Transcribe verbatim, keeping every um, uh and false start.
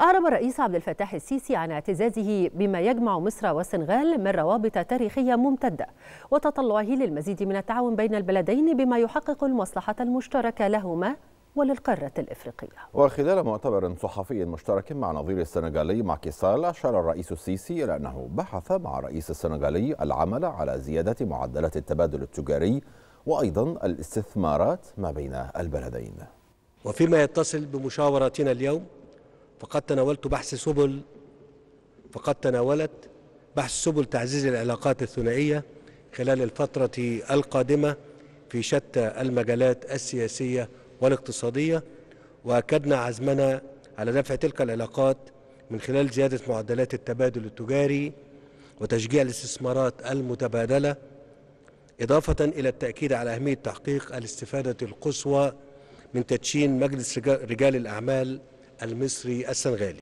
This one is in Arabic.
أعرب الرئيس عبد الفتاح السيسي عن اعتزازه بما يجمع مصر والسنغال من روابط تاريخية ممتدة وتطلعه للمزيد من التعاون بين البلدين بما يحقق المصلحة المشتركة لهما وللقارة الإفريقية. وخلال مؤتمر صحفي مشترك مع نظير السنغالي ماكي سال، أشار الرئيس السيسي إلى أنه بحث مع الرئيس السنغالي العمل على زيادة معدلات التبادل التجاري وأيضا الاستثمارات ما بين البلدين. وفيما يتصل بمشاوراتنا اليوم فقد تناولت بحث سبل فقد تناولت بحث سبل تعزيز العلاقات الثنائية خلال الفترة القادمة في شتى المجالات السياسية والاقتصادية، وأكدنا عزمنا على دفع تلك العلاقات من خلال زيادة معدلات التبادل التجاري وتشجيع الاستثمارات المتبادلة، إضافة إلى التأكيد على أهمية تحقيق الاستفادة القصوى من تدشين مجلس رجال الأعمال المصري السنغالي.